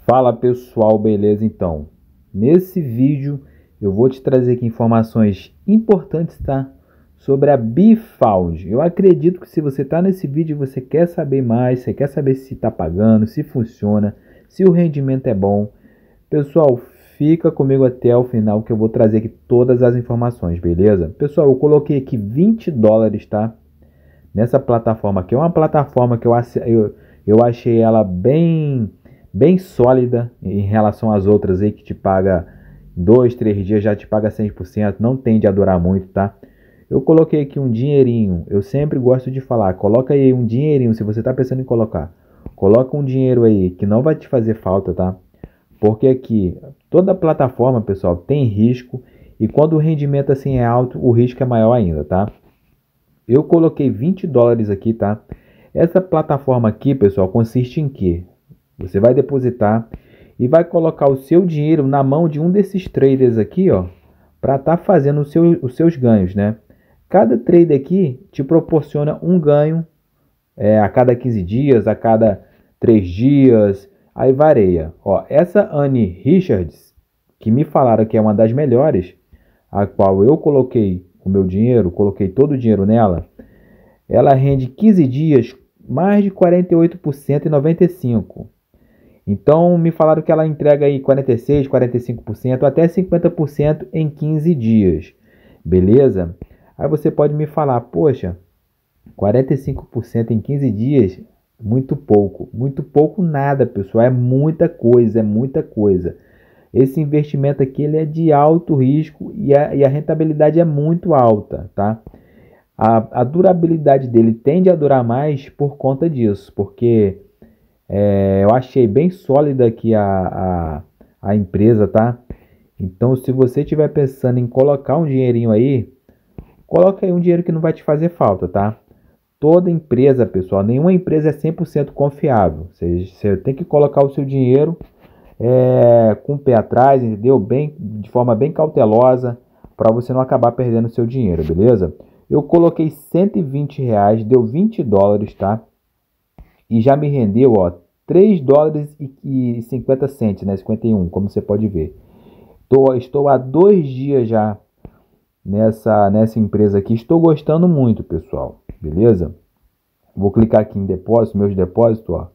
Fala pessoal, beleza? Então, nesse vídeo eu vou te trazer aqui informações importantes, tá? Sobre a Bifound. Eu acredito que se você está nesse vídeo você quer saber mais, você quer saber se está pagando, se funciona, se o rendimento é bom. Pessoal, fica comigo até o final que eu vou trazer aqui todas as informações, beleza? Pessoal, eu coloquei aqui $20, tá? Nessa plataforma aqui. É uma plataforma que eu achei ela bem sólida em relação às outras aí que te paga 2, 3 dias, já te paga 100%, não tende a durar muito, tá? Eu coloquei aqui um dinheirinho, eu sempre gosto de falar, coloca aí um dinheirinho, se você está pensando em colocar, coloca um dinheiro aí que não vai te fazer falta, tá? Porque aqui, toda plataforma, pessoal, tem risco e quando o rendimento assim é alto, o risco é maior ainda, tá? Eu coloquei $20 aqui, tá? Essa plataforma aqui, pessoal, consiste em que você vai depositar e vai colocar o seu dinheiro na mão de um desses traders aqui, ó, para estar fazendo os seus ganhos, né? Cada trader aqui te proporciona um ganho a cada 15 dias, a cada 3 dias, aí varia. Ó, essa Anne Richards, que me falaram que é uma das melhores, a qual eu coloquei o meu dinheiro, coloquei todo o dinheiro nela, ela rende 15 dias mais de 48% e 95%. Então me falaram que ela entrega aí 46, 45%, até 50% em 15 dias. Beleza? Aí você pode me falar, poxa, 45% em 15 dias, muito pouco. Muito pouco nada, pessoal, é muita coisa, é muita coisa. Esse investimento aqui ele é de alto risco e a rentabilidade é muito alta, tá? A durabilidade dele tende a durar mais por conta disso, porque eu achei bem sólida aqui a empresa, tá? Então, se você estiver pensando em colocar um dinheirinho aí, coloca aí um dinheiro que não vai te fazer falta, tá? Toda empresa, pessoal, nenhuma empresa é 100% confiável. Você tem que colocar o seu dinheiro com o pé atrás, entendeu? De forma bem cautelosa, para você não acabar perdendo seu dinheiro, beleza? Eu coloquei R$ 120, deu $20, tá? E já me rendeu, ó, $3,50, né? 51, como você pode ver. Estou há 2 dias já nessa empresa aqui. Estou gostando muito, pessoal. Beleza? Vou clicar aqui em depósito, meus depósitos, ó.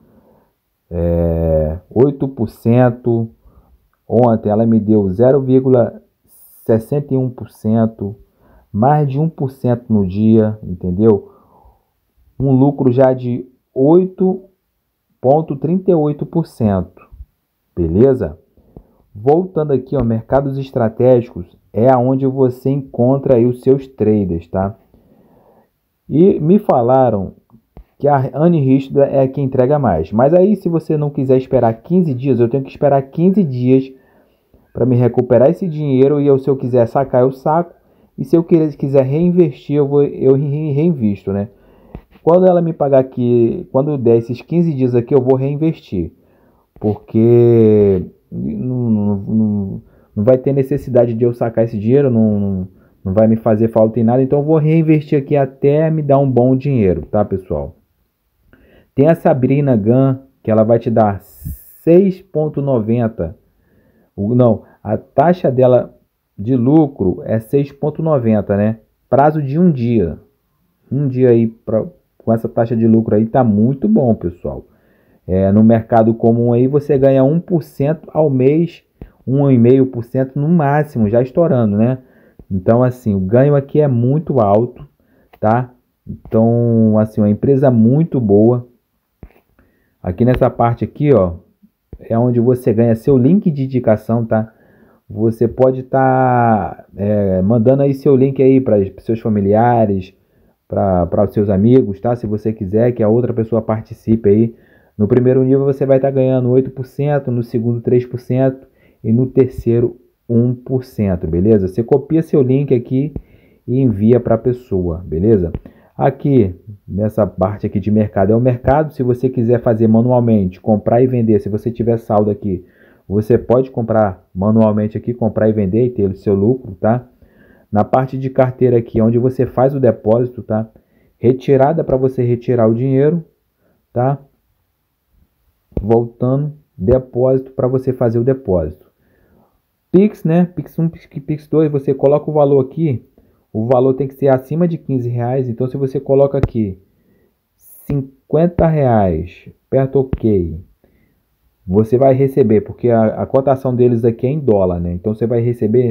8%. Ontem ela me deu 0,61%, mais de 1% no dia, entendeu? Um lucro já de 8,38%, beleza? Voltando aqui, ó, mercados estratégicos é aonde você encontra aí os seus traders, tá? E me falaram que a Anne Richard é a que entrega mais. Mas aí, se você não quiser esperar 15 dias, eu tenho que esperar 15 dias para me recuperar esse dinheiro. E se eu quiser sacar, eu saco. E se eu quiser reinvestir, eu reinvisto, né? Quando ela me pagar aqui, quando der esses 15 dias aqui, eu vou reinvestir. Porque não vai ter necessidade de eu sacar esse dinheiro, não vai me fazer falta em nada. Então eu vou reinvestir aqui até me dar um bom dinheiro, tá, pessoal? Tem a Sabrina Gun, que ela vai te dar 6,90. Não, a taxa dela de lucro é 6,90, né? Prazo de um dia. Um dia aí com essa taxa de lucro aí tá muito bom, pessoal. No mercado comum aí você ganha 1% ao mês, 1,5% no máximo, já estourando, né? Então, assim, o ganho aqui é muito alto, tá? Então, assim, uma empresa muito boa. Aqui nessa parte aqui, ó, é onde você ganha seu link de indicação, tá? Você pode estar mandando aí seu link aí para seus familiares, para os seus amigos, tá? Se você quiser que a outra pessoa participe aí. No primeiro nível você vai estar ganhando 8%, no segundo 3% e no terceiro 1%, beleza? Você copia seu link aqui e envia para a pessoa, beleza? Aqui, nessa parte aqui de mercado, é o mercado. Se você quiser fazer manualmente, comprar e vender, se você tiver saldo aqui, você pode comprar manualmente aqui, comprar e vender e ter o seu lucro, tá? Na parte de carteira aqui, onde você faz o depósito, tá? Retirada para você retirar o dinheiro, tá? Voltando, depósito para você fazer o depósito. Pix, né? Pix 1, Pix 2, você coloca o valor aqui. O valor tem que ser acima de R$ 15. Então, se você coloca aqui R$ 50, aperta OK. Você vai receber, porque a cotação deles aqui é em dólar, né? Então, você vai receber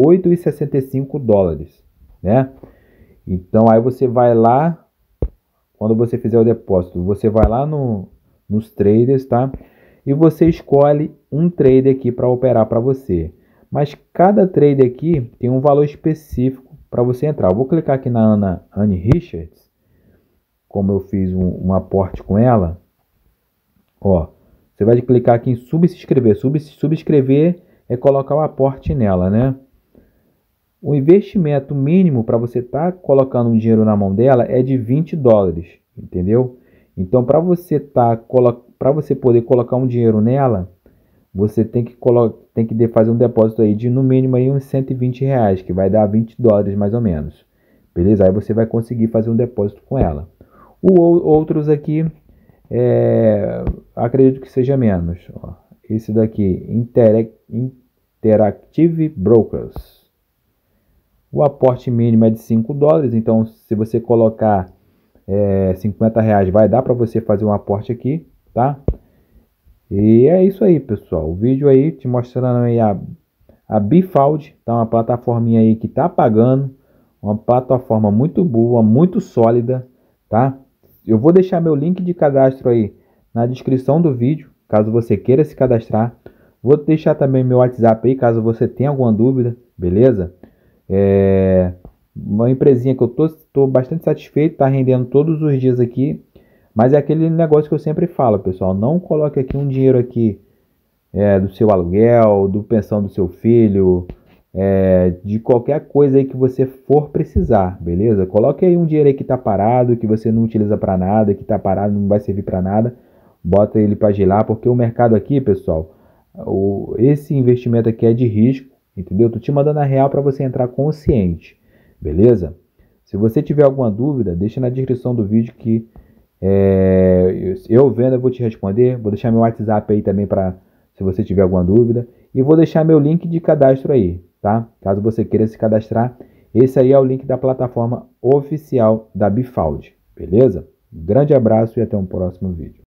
$8,65, né? Então, aí você vai lá, quando você fizer o depósito, você vai lá nos traders, tá? E você escolhe um trader aqui para operar para você. Mas cada trader aqui tem um valor específico para você entrar. Eu vou clicar aqui na Anne Richards, como eu fiz um aporte com ela. Ó, você vai clicar aqui em subscrever. Subscrever é colocar o aporte nela, né? O investimento mínimo para você estar colocando um dinheiro na mão dela é de $20, entendeu? Então, para você poder colocar um dinheiro nela, você tem que fazer um depósito aí de no mínimo aí uns R$ 120, que vai dar $20 mais ou menos. Beleza? Aí você vai conseguir fazer um depósito com ela. Outros aqui, acredito que seja menos. Ó, esse daqui, Interactive Brokers. O aporte mínimo é de $5, então se você colocar R$ 50, vai dar para você fazer um aporte aqui, tá? E é isso aí, pessoal. O vídeo aí te mostrando aí a Bfound, tá? Uma plataforminha aí que tá pagando, uma plataforma muito boa, muito sólida, tá? Eu vou deixar meu link de cadastro aí na descrição do vídeo, caso você queira se cadastrar. Vou deixar também meu WhatsApp aí, caso você tenha alguma dúvida, beleza? Uma empresinha que eu tô bastante satisfeito, tá rendendo todos os dias aqui. Mas é aquele negócio que eu sempre falo, pessoal. Não coloque aqui um dinheiro aqui do seu aluguel, do pensão do seu filho, de qualquer coisa aí que você for precisar, beleza? Coloque aí um dinheiro aí que tá parado, que você não utiliza para nada, que tá parado, não vai servir para nada. Bota ele para girar, porque o mercado aqui, pessoal, esse investimento aqui é de risco, entendeu? Tô te mandando a real para você entrar consciente, beleza? Se você tiver alguma dúvida, deixa na descrição do vídeo que eu vendo, eu vou te responder. Vou deixar meu WhatsApp aí também para se você tiver alguma dúvida. E vou deixar meu link de cadastro aí, tá? Caso você queira se cadastrar. Esse aí é o link da plataforma oficial da Bfound, beleza? Um grande abraço e até um próximo vídeo.